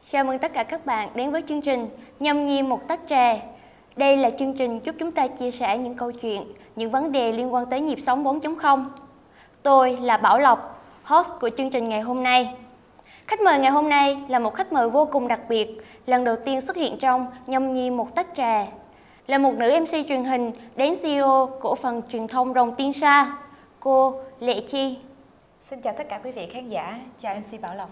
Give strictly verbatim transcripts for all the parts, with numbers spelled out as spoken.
Chào mừng tất cả các bạn đến với chương trình Nhâm nhi một tách trà. Đây là chương trình giúp chúng ta chia sẻ những câu chuyện, những vấn đề liên quan tới nhịp sống bốn chấm không. Tôi là Bảo Lộc, host của chương trình ngày hôm nay. Khách mời ngày hôm nay là một khách mời vô cùng đặc biệt, lần đầu tiên xuất hiện trong Nhâm nhi một tách trà. Là một nữ em xê truyền hình đến xê e ô cổ phần truyền thông Rồng Tiên Sa, cô Lệ Chi. Xin chào tất cả quý vị khán giả, chào em xê Bảo Lộc.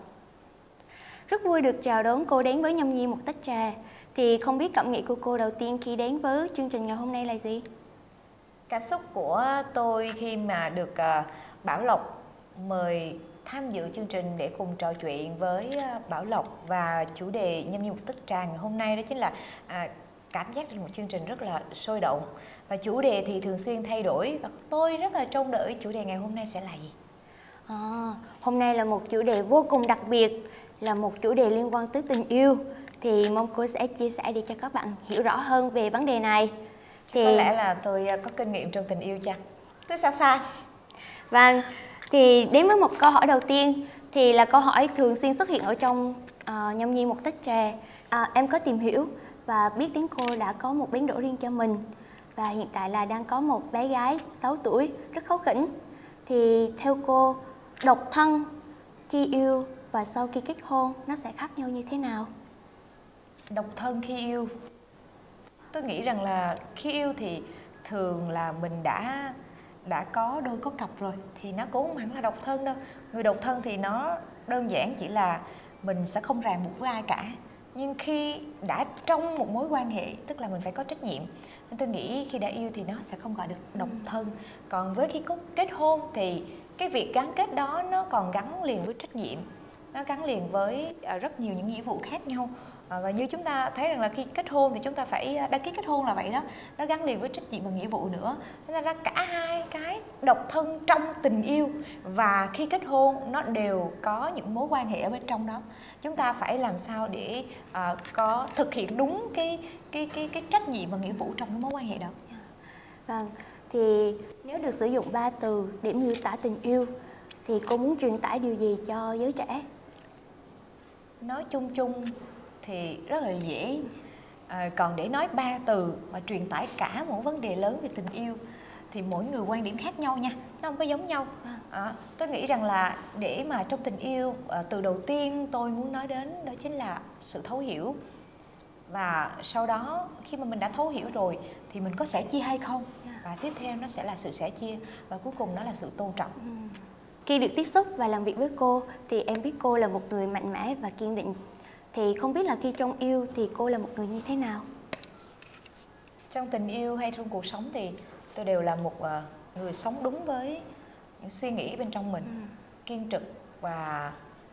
Rất vui được chào đón cô đến với Nhâm nhi một tách trà. Thì không biết cảm nghĩ của cô đầu tiên khi đến với chương trình ngày hôm nay là gì? Cảm xúc của tôi khi mà được uh, Bảo Lộc mời tham dự chương trình để cùng trò chuyện với uh, Bảo Lộc, và chủ đề Nhâm nhi một tách trà ngày hôm nay đó chính là uh, cảm giác là một chương trình rất là sôi động. Và chủ đề thì thường xuyên thay đổi, và tôi rất là trông đợi chủ đề ngày hôm nay sẽ là gì. À, hôm nay là một chủ đề vô cùng đặc biệt, là một chủ đề liên quan tới tình yêu. Thì mong cô sẽ chia sẻ để cho các bạn hiểu rõ hơn về vấn đề này. Thì... có lẽ là tôi có kinh nghiệm trong tình yêu chăng? Tôi xa xa. Vâng, thì đến với một câu hỏi đầu tiên, thì là câu hỏi thường xuyên xuất hiện ở trong uh, Nhâm nhi một tách trà. À, em có tìm hiểu và biết đến cô đã có một bến đỗ riêng cho mình, và hiện tại là đang có một bé gái sáu tuổi rất kháu khỉnh. Thì theo cô, độc thân khi yêu và sau khi kết hôn nó sẽ khác nhau như thế nào? Độc thân khi yêu, tôi nghĩ rằng là khi yêu thì thường là mình đã đã có đôi có cặp rồi, thì nó cũng không hẳn là độc thân đâu. Người độc thân thì nó đơn giản chỉ là mình sẽ không ràng buộc với ai cả. Nhưng khi đã trong một mối quan hệ, tức là mình phải có trách nhiệm. Nên tôi nghĩ khi đã yêu thì nó sẽ không gọi được độc thân. Còn với khi có kết hôn thì cái việc gắn kết đó nó còn gắn liền với trách nhiệm, nó gắn liền với rất nhiều những nghĩa vụ khác nhau. Và như chúng ta thấy rằng là khi kết hôn thì chúng ta phải đăng ký kết hôn là vậy đó, nó gắn liền với trách nhiệm và nghĩa vụ nữa. Nên ra cả hai cái độc thân trong tình yêu và khi kết hôn nó đều có những mối quan hệ ở bên trong đó. Chúng ta phải làm sao để uh, có thực hiện đúng cái cái cái cái trách nhiệm và nghĩa vụ trong cái mối quan hệ đó. Vâng, thì nếu được sử dụng ba từ để miêu tả tình yêu thì cô muốn truyền tải điều gì cho giới trẻ? Nói chung chung thì rất là dễ, à, còn để nói ba từ mà truyền tải cả một vấn đề lớn về tình yêu thì mỗi người quan điểm khác nhau nha, nó không có giống nhau. À, tôi nghĩ rằng là để mà trong tình yêu, à, từ đầu tiên tôi muốn nói đến đó chính là sự thấu hiểu. Và sau đó khi mà mình đã thấu hiểu rồi thì mình có sẻ chia hay không, và tiếp theo nó sẽ là sự sẻ chia, và cuối cùng nó là sự tôn trọng. Khi được tiếp xúc và làm việc với cô thì em biết cô là một người mạnh mẽ và kiên định. Thì không biết là khi trong yêu thì cô là một người như thế nào? Trong tình yêu hay trong cuộc sống thì tôi đều là một người sống đúng với những suy nghĩ bên trong mình, ừ. kiên trực và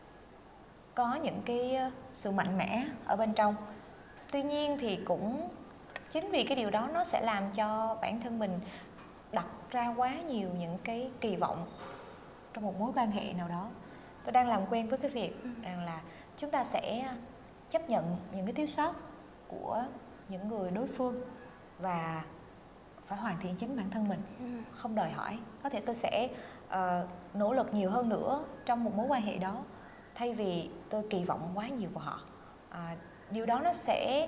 có những cái sự mạnh mẽ ở bên trong. Tuy nhiên thì cũng chính vì cái điều đó nó sẽ làm cho bản thân mình đặt ra quá nhiều những cái kỳ vọng trong một mối quan hệ nào đó. Tôi đang làm quen với cái việc rằng là chúng ta sẽ chấp nhận những cái thiếu sót của những người đối phương và phải hoàn thiện chính bản thân mình, không đòi hỏi. Có thể tôi sẽ uh, nỗ lực nhiều hơn nữa trong một mối quan hệ đó, thay vì tôi kỳ vọng quá nhiều vào họ. Uh, điều đó nó sẽ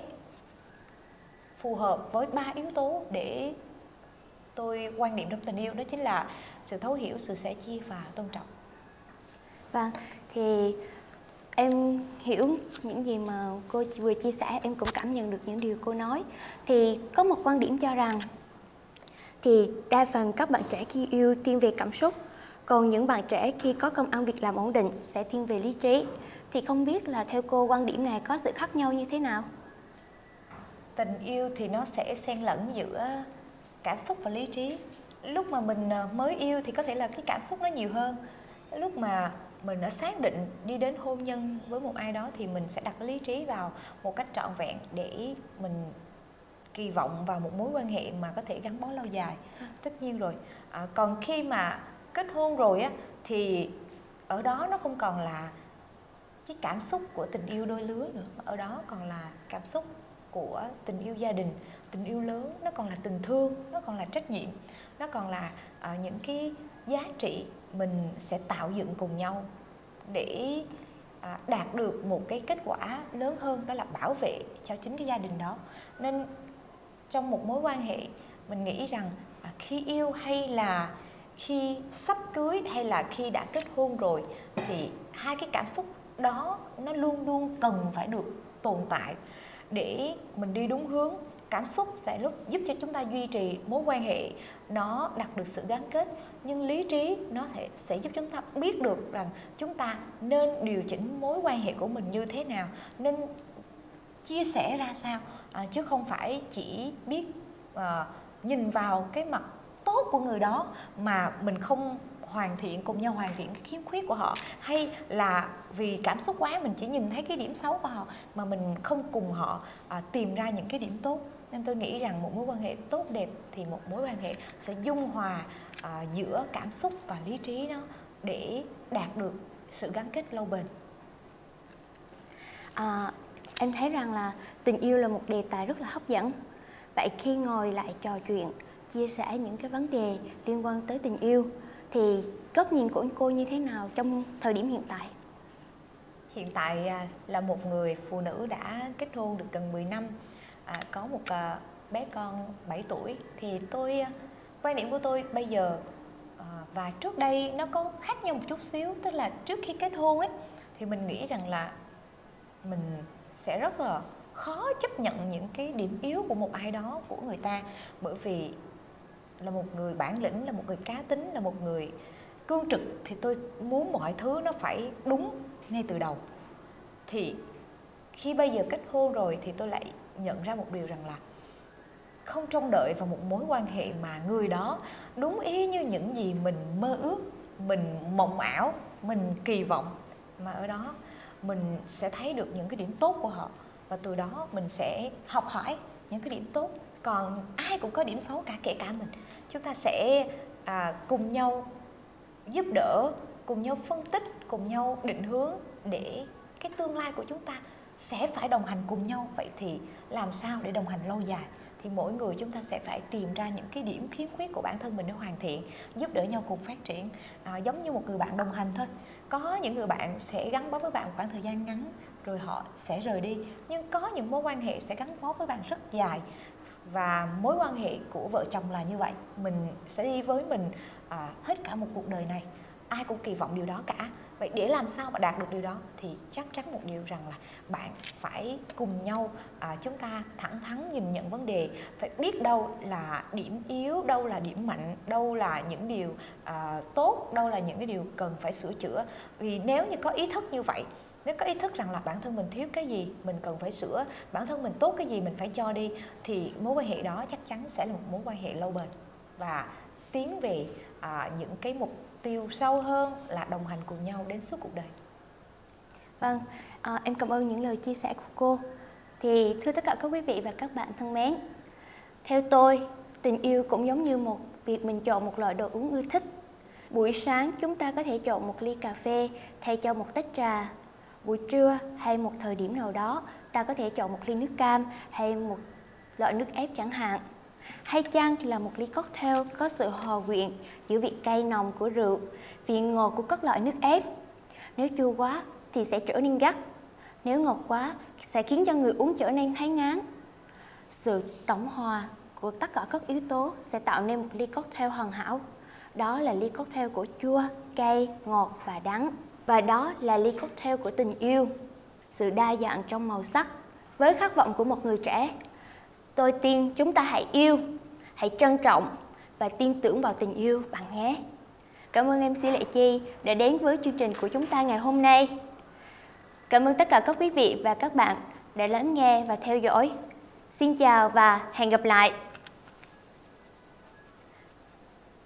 phù hợp với ba yếu tố để tôi quan niệm trong tình yêu, đó chính là sự thấu hiểu, sự sẻ chia và tôn trọng. Vâng, thì em hiểu những gì mà cô vừa chia sẻ, em cũng cảm nhận được những điều cô nói. Thì có một quan điểm cho rằng thì đa phần các bạn trẻ khi yêu thiên về cảm xúc, còn những bạn trẻ khi có công ăn việc làm ổn định sẽ thiên về lý trí. Thì không biết là theo cô quan điểm này có sự khác nhau như thế nào? Tình yêu thì nó sẽ xen lẫn giữa cảm xúc và lý trí. Lúc mà mình mới yêu thì có thể là cái cảm xúc nó nhiều hơn. Lúc mà mình đã xác định đi đến hôn nhân với một ai đó thì mình sẽ đặt lý trí vào một cách trọn vẹn để mình kỳ vọng vào một mối quan hệ mà có thể gắn bó lâu dài. Tất nhiên rồi. À, còn khi mà kết hôn rồi á thì ở đó nó không còn là cái cảm xúc của tình yêu đôi lứa nữa, mà ở đó còn là cảm xúc của tình yêu gia đình, tình yêu lớn, nó còn là tình thương, nó còn là trách nhiệm, nó còn là uh, những cái giá trị mình sẽ tạo dựng cùng nhau để à, đạt được một cái kết quả lớn hơn, đó là bảo vệ cho chính cái gia đình đó. Nên trong một mối quan hệ, mình nghĩ rằng à, khi yêu hay là khi sắp cưới hay là khi đã kết hôn rồi, thì hai cái cảm xúc đó nó luôn luôn cần phải được tồn tại để mình đi đúng hướng. Cảm xúc sẽ lúc giúp cho chúng ta duy trì mối quan hệ nó đạt được sự gắn kết, nhưng lý trí nó thể, sẽ giúp chúng ta biết được rằng chúng ta nên điều chỉnh mối quan hệ của mình như thế nào, nên chia sẻ ra sao, à, chứ không phải chỉ biết à, nhìn vào cái mặt tốt của người đó mà mình không hoàn thiện, cùng nhau hoàn thiện cái khiếm khuyết của họ, hay là vì cảm xúc quá mình chỉ nhìn thấy cái điểm xấu của họ mà mình không cùng họ à, tìm ra những cái điểm tốt. Nên tôi nghĩ rằng một mối quan hệ tốt đẹp thì một mối quan hệ sẽ dung hòa à, giữa cảm xúc và lý trí đó để đạt được sự gắn kết lâu bền. À, em thấy rằng là tình yêu là một đề tài rất là hấp dẫn. Vậy khi ngồi lại trò chuyện, chia sẻ những cái vấn đề liên quan tới tình yêu, thì góc nhìn của cô như thế nào trong thời điểm hiện tại? Hiện tại là một người phụ nữ đã kết hôn được gần mười năm, à, có một à, bé con bảy tuổi. Thì tôi, quan điểm của tôi bây giờ à, và trước đây nó có khác nhau một chút xíu. Tức là trước khi kết hôn ấy, thì mình nghĩ rằng là mình sẽ rất là khó chấp nhận những cái điểm yếu của một ai đó, của người ta. Bởi vì là một người bản lĩnh, là một người cá tính, là một người cương trực, thì tôi muốn mọi thứ nó phải đúng ngay từ đầu. Thì khi bây giờ kết hôn rồi thì tôi lại nhận ra một điều rằng là không trông đợi vào một mối quan hệ mà người đó đúng ý như những gì mình mơ ước, mình mộng ảo, mình kỳ vọng, mà ở đó mình sẽ thấy được những cái điểm tốt của họ, và từ đó mình sẽ học hỏi những cái điểm tốt. Còn ai cũng có điểm xấu cả, kể cả mình. Chúng ta sẽ à, cùng nhau giúp đỡ, cùng nhau phân tích, cùng nhau định hướng để cái tương lai của chúng ta sẽ phải đồng hành cùng nhau. Vậy thì làm sao để đồng hành lâu dài? Thì mỗi người chúng ta sẽ phải tìm ra những cái điểm khiếm khuyết của bản thân mình để hoàn thiện, giúp đỡ nhau cùng phát triển. À, giống như một người bạn đồng hành thôi. Có những người bạn sẽ gắn bó với bạn một khoảng thời gian ngắn rồi họ sẽ rời đi, nhưng có những mối quan hệ sẽ gắn bó với bạn rất dài. Và mối quan hệ của vợ chồng là như vậy, mình sẽ đi với mình à, hết cả một cuộc đời này. Ai cũng kỳ vọng điều đó cả. Vậy để làm sao mà đạt được điều đó thì chắc chắn một điều rằng là bạn phải cùng nhau à, chúng ta thẳng thắn nhìn nhận vấn đề, phải biết đâu là điểm yếu, đâu là điểm mạnh, đâu là những điều à, tốt, đâu là những cái điều cần phải sửa chữa. Vì nếu như có ý thức như vậy, nếu có ý thức rằng là bản thân mình thiếu cái gì mình cần phải sửa, bản thân mình tốt cái gì mình phải cho đi, thì mối quan hệ đó chắc chắn sẽ là một mối quan hệ lâu bền và tiến về à, những cái mục tiêu sâu hơn là đồng hành cùng nhau đến suốt cuộc đời. Vâng, à, em cảm ơn những lời chia sẻ của cô. Thì thưa tất cả các quý vị và các bạn thân mến, theo tôi, tình yêu cũng giống như một việc mình chọn một loại đồ uống ưa thích. Buổi sáng chúng ta có thể chọn một ly cà phê thay cho một tách trà. Buổi trưa hay một thời điểm nào đó, ta có thể chọn một ly nước cam hay một loại nước ép chẳng hạn. Hay chăng là một ly cocktail có sự hòa quyện giữa vị cay nồng của rượu, vị ngọt của các loại nước ép. Nếu chua quá thì sẽ trở nên gắt, nếu ngọt quá sẽ khiến cho người uống trở nên thấy ngán. Sự tổng hòa của tất cả các yếu tố sẽ tạo nên một ly cocktail hoàn hảo. Đó là ly cocktail của chua, cay, ngọt và đắng. Và đó là ly cocktail của tình yêu, sự đa dạng trong màu sắc. Với khát vọng của một người trẻ, tôi tin chúng ta hãy yêu, hãy trân trọng và tin tưởng vào tình yêu bạn nhé. Cảm ơn em xê Lệ Chi đã đến với chương trình của chúng ta ngày hôm nay. Cảm ơn tất cả các quý vị và các bạn đã lắng nghe và theo dõi. Xin chào và hẹn gặp lại.